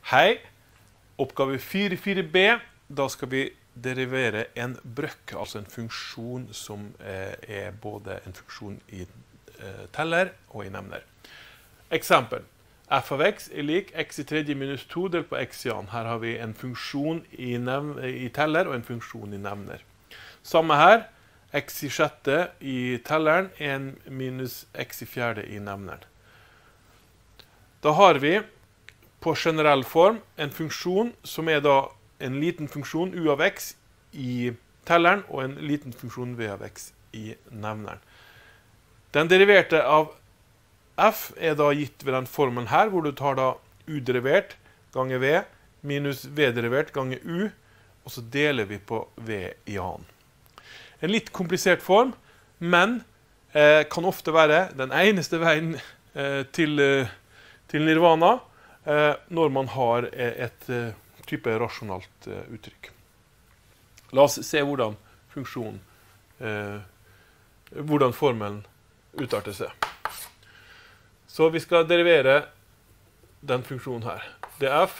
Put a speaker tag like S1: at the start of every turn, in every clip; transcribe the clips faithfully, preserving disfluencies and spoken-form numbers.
S1: Hei, oppgave fire fire b, da skal vi derivere en brøk, altså en funksjon som er både en funksjon i teller og i nevner. Eksempel, f av x er lik x i tredje minus to delt på x i annen. Her har vi en funksjon i, i teller og en funksjon i nevner. Samme her, x i sjette i telleren, en minus x i fjerde i nevneren. Da har vi på generell form en funksjon som er da en liten funksjon u av x i telleren og en liten funksjon v av x i nevneren. Den deriverte av f er da gitt ved den formen her, hvor du tar da u derivert ganger v minus v derivert ganger u, og så deler vi på v i annen. En litt komplisert form, men eh, kan ofte være den eneste veien eh, til, eh, til nirvana, når man har et type rasjonalt uttrykk. La oss se hvordan funksjonen, eh, hvordan formelen utarter seg. Så vi skal derivere den funksjonen her. df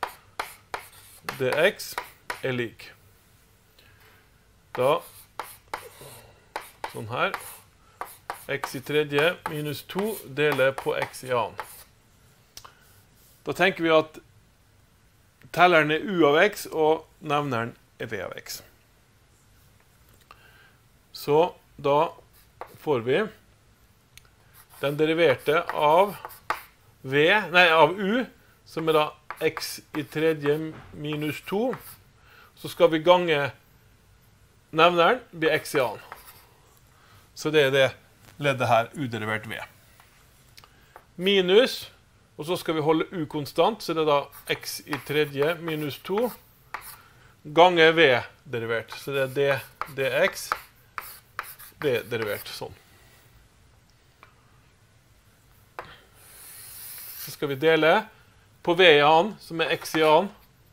S1: dx er lik. Da, sånn her, x i tredje minus to deler på x i annen. Da tenker vi at telleren er u av x, og nevneren er v av x. Så da får vi den deriverte av v, nei, av u, som er da x i tredje minus to. Så skal vi gange nevneren ved x i annen. Så det er det leddet her, u-derivert v. Minus, og så skal vi holde u konstant, så det er da x i tredje minus to ganger v derivert. Så det er d, dx, v derivert, sånn. Så skal vi dele på v i annen, som er x i annen,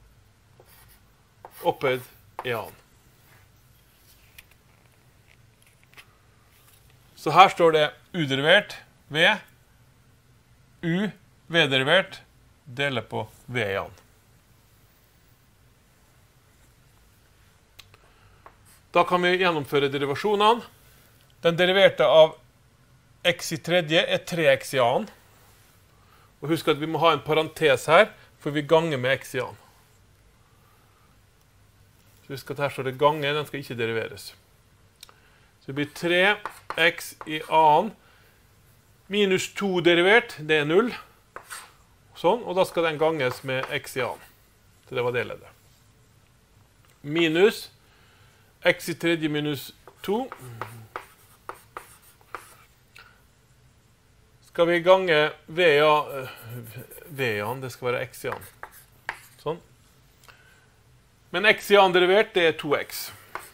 S1: opphøyd i annen. Så her står det u derivert, v, u, v-derivert, deler på v i annen. Da kan vi gjennomføre derivasjonene. Den deriverte av x i tredje er tre x i annen. Og husk at vi må ha en parentes her, for vi ganger med x i annen. Så husk at her står det gange, den skal ikke deriveres. Så det blir tre x i annen minus to derivert, det er null. Sånn, og da skal den ganges med x i annen. Så det var det leddet. Minus x i tredje minus to. Skal vi gange v i annen, det skal være x i annen. Sånn. Men x i annen derivert, det er to x.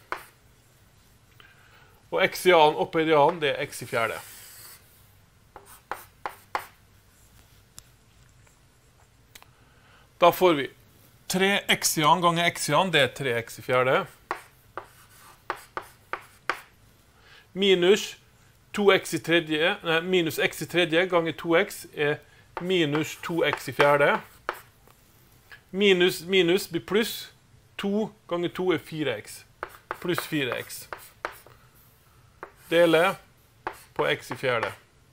S1: Og x i annen opphøyd i annen, det er x i fjerde. Da får vi tre x i annen ganger x i annen, det er tre x i fjerde. Minus to x i tredje, nei, minus x i tredje ganger to x er minus to x i fjerde. Minus, minus blir pluss. to ganger to er fire x. Pluss fire x. Dele på x i fjerde.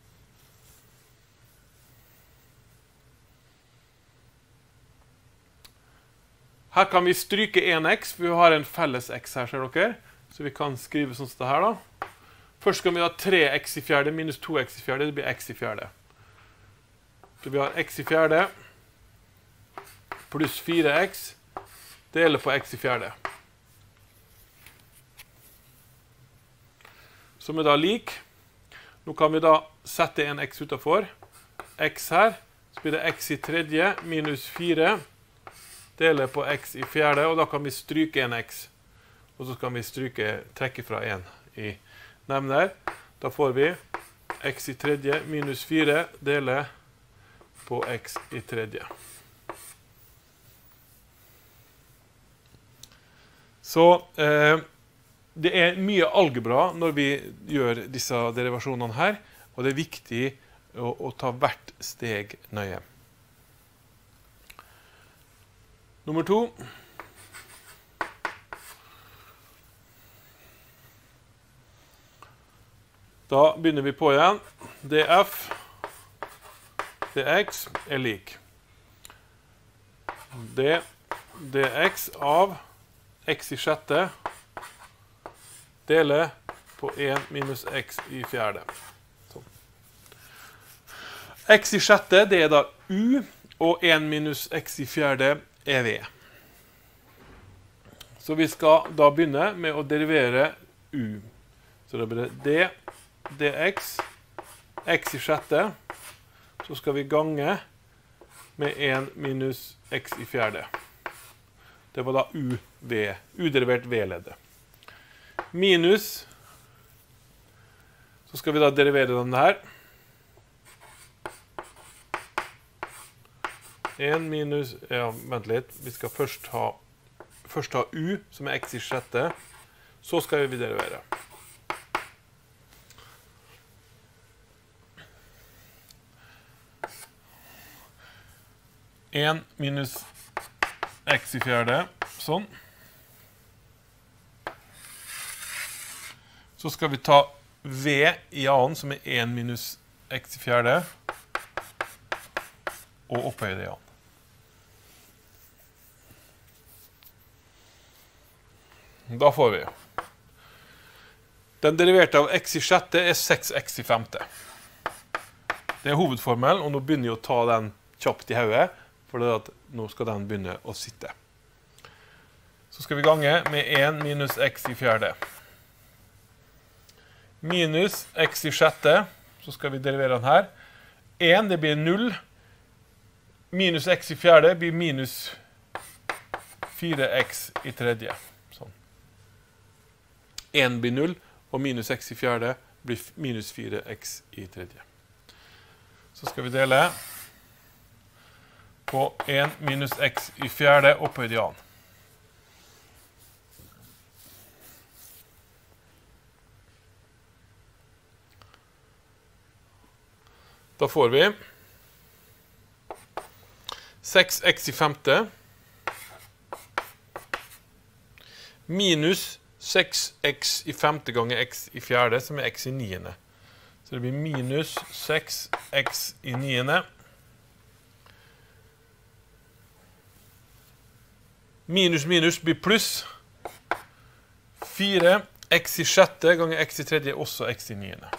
S1: Her kan vi stryke en x, for vi har en felles x her, ser dere. Så vi kan skrive sånn som det her da. Først skal vi ha tre x i fjerde minus to x i fjerde, det blir x i fjerde. Så vi har x i fjerde pluss fire x deler på x i fjerde. Som er da lik. Nå kan vi da sette en x utenfor. X her, så blir det x i tredje minus fire deler på x i fjerde, og da kan vi stryke en x. Og så kan vi stryke, trekke fra en i nevner. Da får vi x i tredje minus fire deler på x i tredje. Så eh, det er mye algebra når vi gjør disse derivasjonene her, og det er viktig å, å ta hvert steg nøye. Nummer to. Da begynner vi på igjen. df dx er lik d dx av x i sjette dele på en minus x i fjerde. Sånn. X i sjette, det er da u, og en minus x i fjerde er v. Så vi skal da begynne med å derivere u. Så det blir d dx, x i sjette, så skal vi gange med en minus x i fjerde. Det var da u, v, uderivert v-leddet. Minus, så skal vi da derivere denne her. en minus, ja, vent litt, vi skal først ha, først ha u, som er x i sjette, så skal vi derivere. en minus x i fjerde, sånn. Så skal vi ta v i annen, som er en minus x i fjerde, og opphøye det i annen. Da får vi. Den deriverte av x i sjette er seks x i femte. Det er hovedformelen, og nå begynner jeg å ta den kjapt i hodet, for det er at nå skal den begynne å sitte. Så skal vi gange med en minus x i fjerde. Minus x i sjette, så skal vi derivere den her. en, det blir null. Minus x i fjerde blir minus fire x i tredje. Sånn. en blir null, og minus x i fjerde blir minus fire x i tredje. Så skal vi dele på en minus x i fjerde opphøyd i annen. Da får vi seks x i femte minus seks x i femte ganger x i fjerde, som er x i niende. Så det blir minus seks x i niende. Minus minus blir pluss. fire x i sjette ganger x i tredje er også x i niende.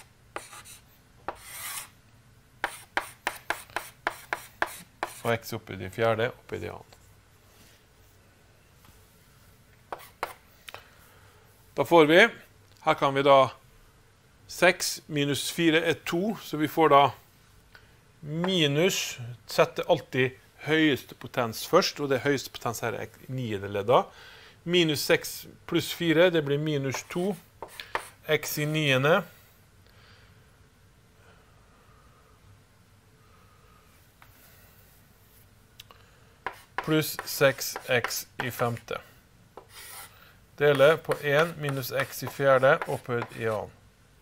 S1: Og x oppi de fjerde, oppi de annen. Da får vi, her kan vi da seks minus fire er to, så vi får da minus, sette alltid høyeste potens først, og det høyeste potens her er niende ledda. Minus seks pluss fire, det blir minus to, x i niende. Pluss seks x i femte. Dele på en minus x i fjerde, opphøyd i annen.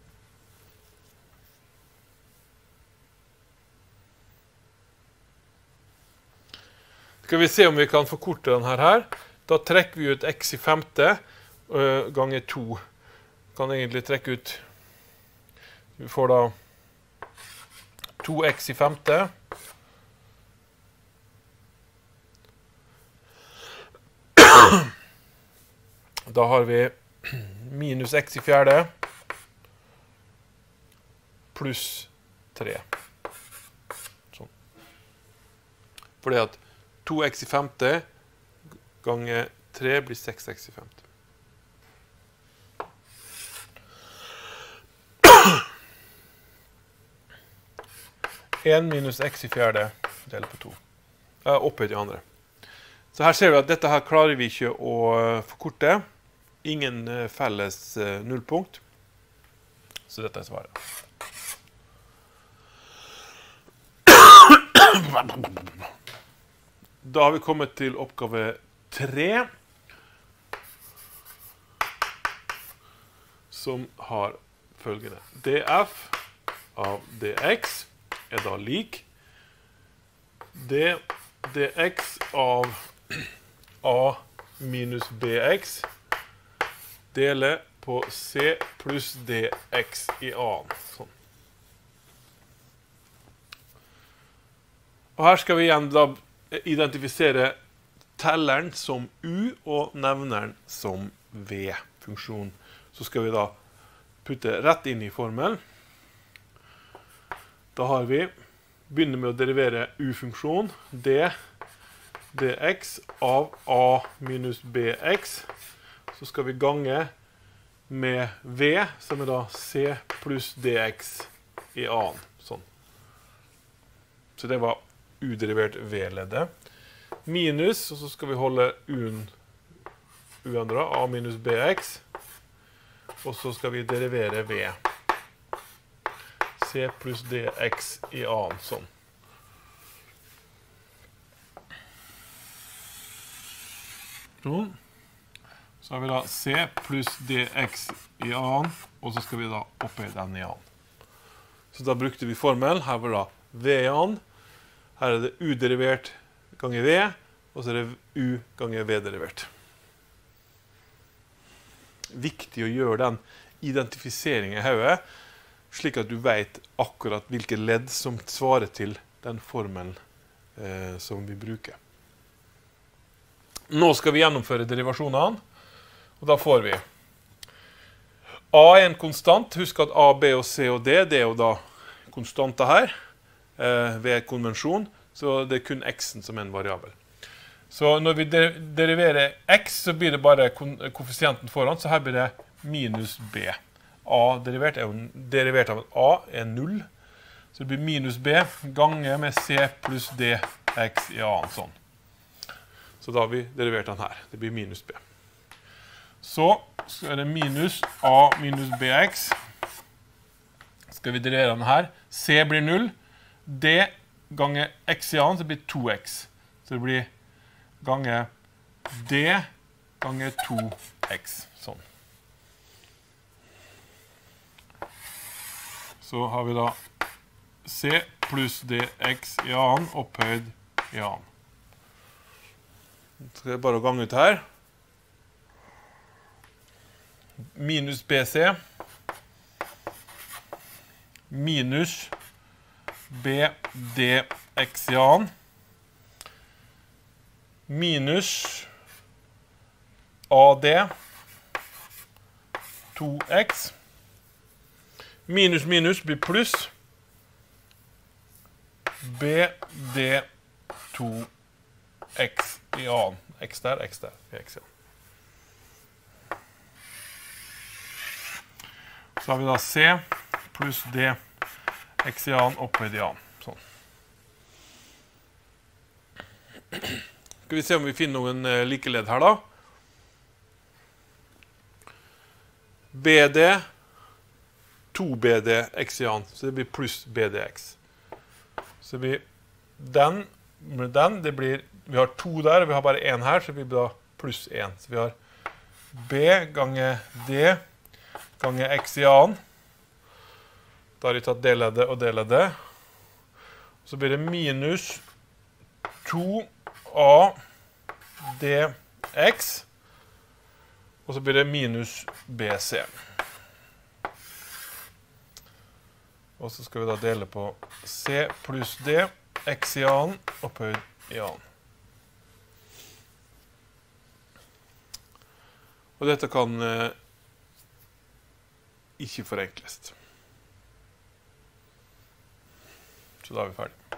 S1: Skal vi se om vi kan forkorte denne her. Da trekker vi ut x i femte uh, ganger to. Kan egentlig trekke ut, vi får da to x i femte. Da har vi minus x i fjerde pluss tre. Sånn. Fordi at to x i femte ganger tre blir seks x i femte. en minus x i fjerde deler på to. Eh, opphøyd i andre. Så her ser vi at dette her klarer vi ikke å forkorte. Ingen felles nullpunkt. Så dette er svaret. Da har vi kommet til oppgave tre, som har følgende. df av dx er da lik d dx av A minus bx deler på C pluss dx i A-en. Sånn. Og her skal vi igjen da identifisere telleren som U og nevneren som V funksjon. Så skal vi da putte rett inn i formelen. Da har vi, begynner med å derivere U-funksjon, D, dx av A minus bx. Så skal vi gange med V, som er da C pluss dx i A-en. Sånn. Så det var uderivert V-leddet. Minus, og så skal vi holde U-en uendret, A minus bx. Og så skal vi derivere V. C pluss dx i A-en, sånn. Sånn. Så har vi da C pluss dx i A-en, og så skal vi da opphøye den i A-en. Så da brukte vi formelen. Her var da V i A-en. Her er det U derivert ganger V, og så er det U ganger V derivert. Viktig å gjøre den identifiseringen i hodet, slik at du vet akkurat hvilke ledd som svarer til den formelen eh, som vi bruker. Nå skal vi gjennomføre derivasjonene, og da får vi A er en konstant. Husk at A, B og C og D, det er jo da konstanter her eh, ved konvensjon, så det er kun x-en som er en variabel. Så når vi deriverer x, så blir det bare koeffisienten foran, så her blir det minus b. A derivert, er jo derivert av at a er null, så det blir minus b ganger med c pluss dx i a-en, sånn. Så da har vi derivert den her. Det blir minus b. Så er det minus a minus bx. Skal vi derivere den her. C blir null. D ganger x i a-en, så blir to x. Så det blir ganger d ganger to x, sånn. Så har vi da c pluss dx i a-en opphøyd i a-en. Så skal jeg bare gange ut her. Minus bc minus bdx i a-en minus ad to x minus minus blir pluss bd to x i a-en. X der, x der, x i a-en. Så har vi da c pluss d x i a-en opphøyd i a-en. Sånn. Skal vi se om vi finner noen uh, likeledd her da. bd, to bd x i a-en, så det blir pluss bdx. Så det blir den med den, det blir, vi har to der, og vi har bare en her, så det blir da pluss en. Så vi har b ganger d ganger x i a-en. Da har vi tatt d-leddet og d-leddet. Så blir det minus to a dx, og så blir det minus bc. Og så skal vi da dele på c pluss d, x i a-en, opphøyd i a-en. Og dette kan eh, ikke forenkles. Så da er vi ferdig.